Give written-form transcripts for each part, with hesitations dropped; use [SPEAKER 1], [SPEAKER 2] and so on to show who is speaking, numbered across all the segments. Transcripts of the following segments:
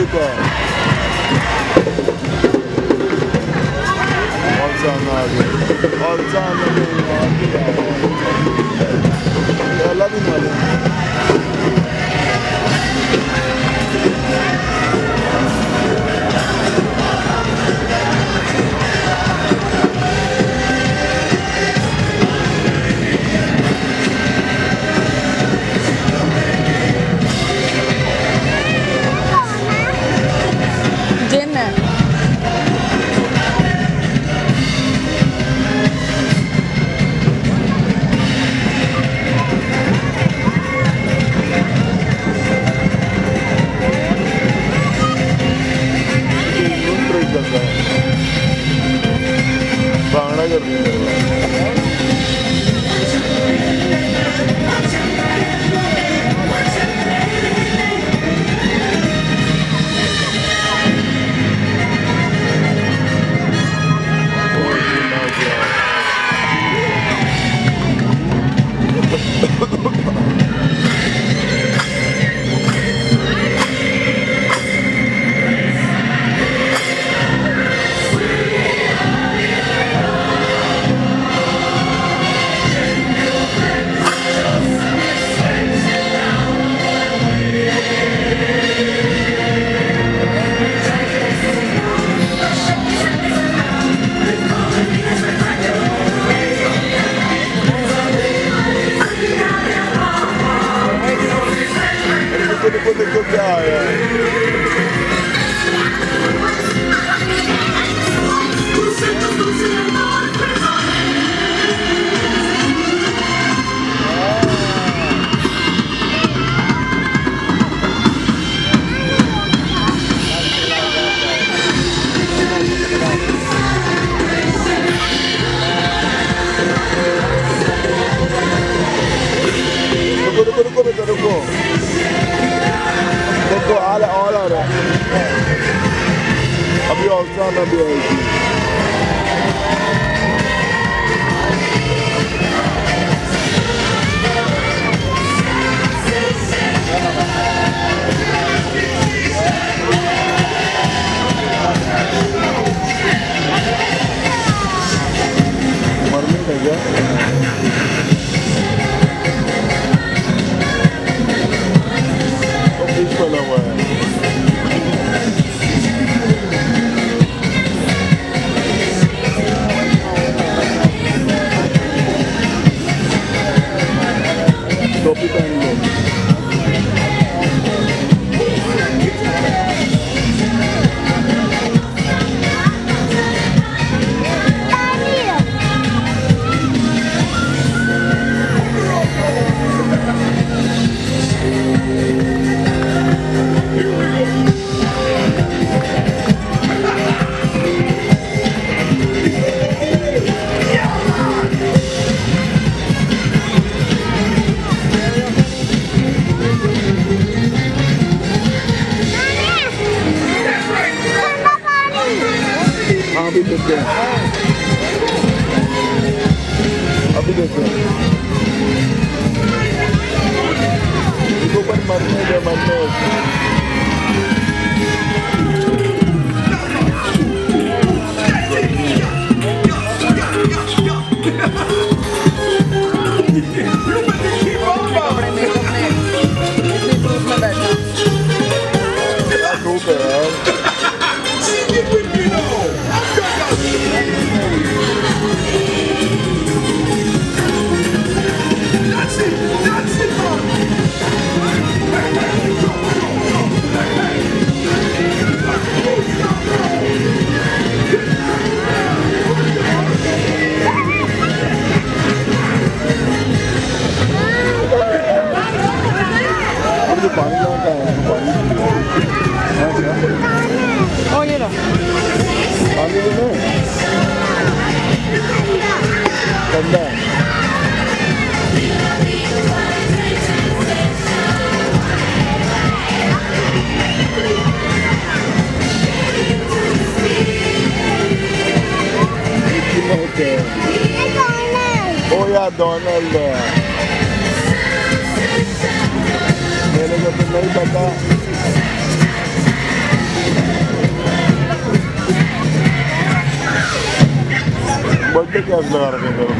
[SPEAKER 1] qua. Alzandomi. E alla fine. Bhangra कर रही है Depois रुको देखो ऑल आ रहा है अभी ऑल्सन अभी आएगी मरने का क्या बना हुआ है टोपी पहन लो अभी देखते हैं अभी देखते हैं इसको पर मरने दे Oh, ये लो पानी लेना ठंडा Oh yeah, Donald मेरे को तो नहीं पता बर्थडे कैश लगा रखे हैं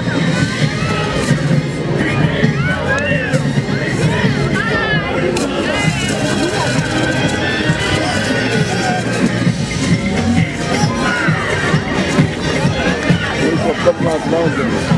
[SPEAKER 1] सबका नाचना होता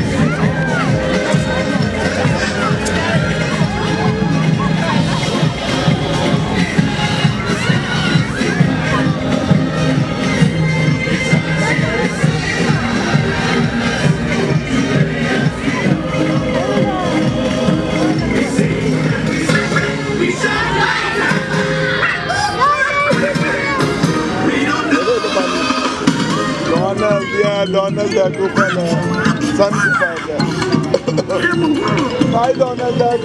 [SPEAKER 1] Donald Duck ऊपर है, सन के पास है। Hi Donald Duck।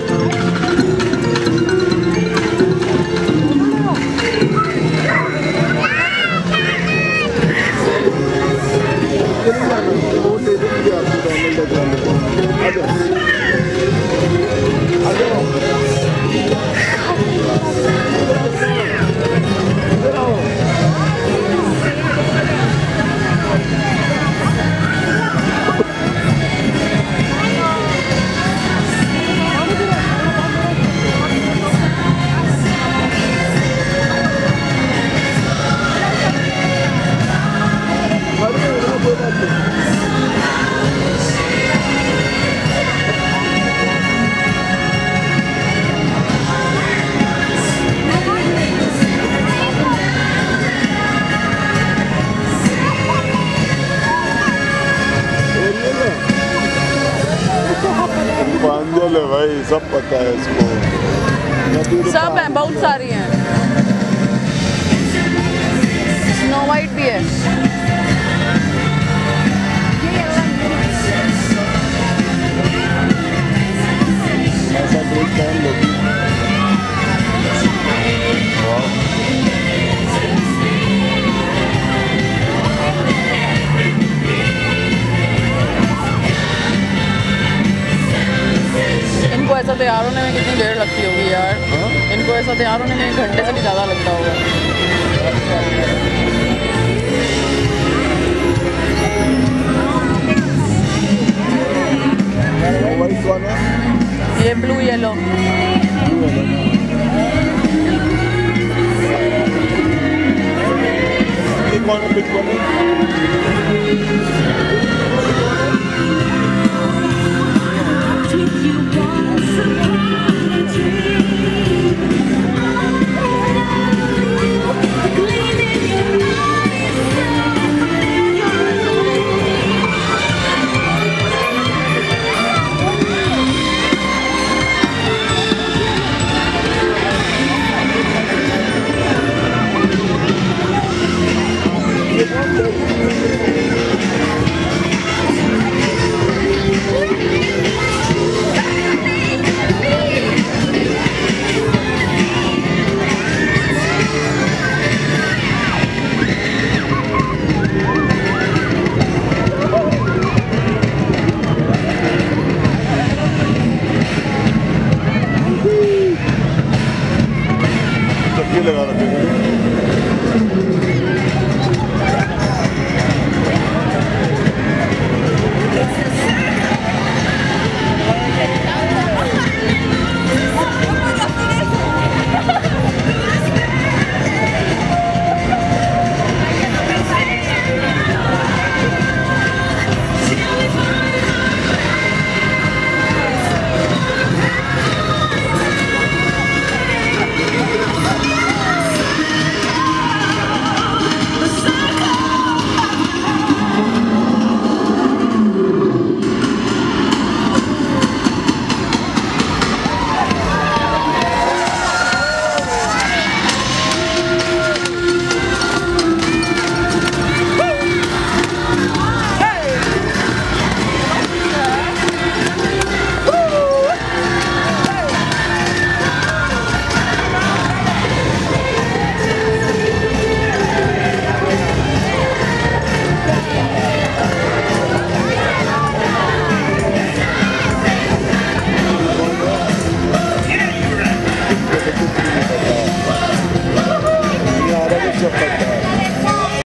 [SPEAKER 1] वो दे देंगे आपको Donald Duck वाले। आजा, पांजल है भाई, सब पता है इसको।
[SPEAKER 2] सब है, बहुत सारी हैं। स्नो वाइट भी है।
[SPEAKER 1] ऐसा कोई टाइम लगी।
[SPEAKER 2] इनको ऐसा तैयार होने में कितनी देर लगती होगी यार? इनको ऐसा तैयार होने में 1 घंटे से भी ज़्यादा लगता होगा।
[SPEAKER 1] वाइट कौन है?
[SPEAKER 2] ये ब्लू येलो।
[SPEAKER 1] ये कौन है? पिक कौन है?